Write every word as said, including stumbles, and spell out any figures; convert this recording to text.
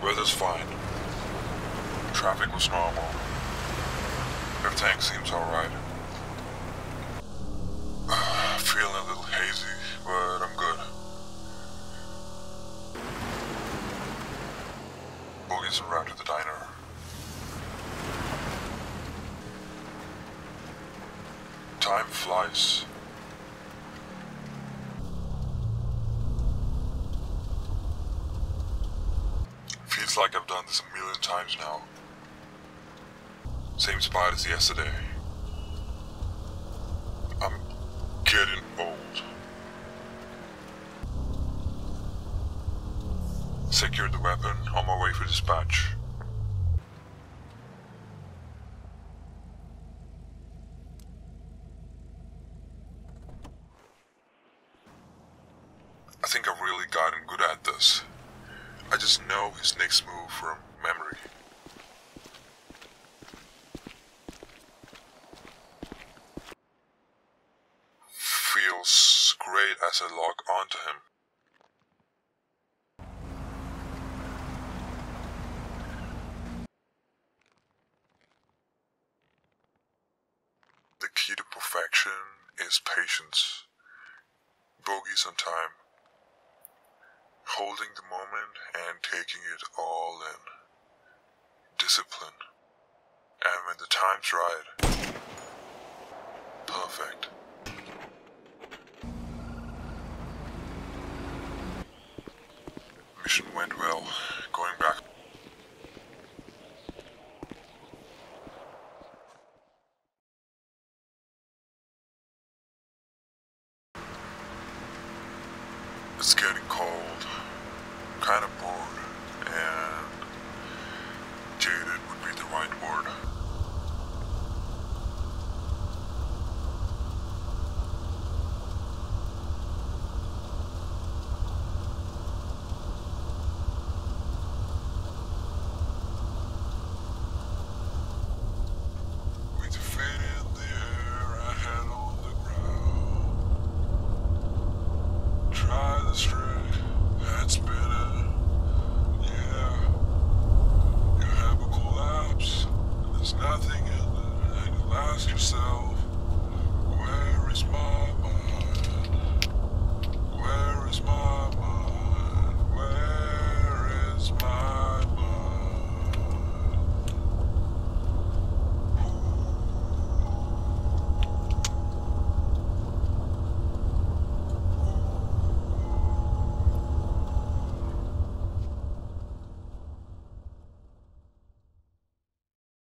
Weather's fine. Traffic was normal. Everything seems alright. Feeling a little hazy, but I'm good. Boogie's around to the diner. Time flies. Feels like I've done this a million times now. Same spot as yesterday. I'm getting old. Secured the weapon, on my way for dispatch. I think I've really gotten good at this. I just know his next move from memory. Feels great as I log on to him. The key to perfection is patience. Bogeys on time. Holding the moment and taking it all in. Discipline. And when the time's right, perfect. Mission went well. Going back. It's getting cold. Kind of bored, and jaded would be the right word. With the fate in the air, I had on the ground. Try the straight, head spinning. There's nothing in it, and you ask yourself, where is my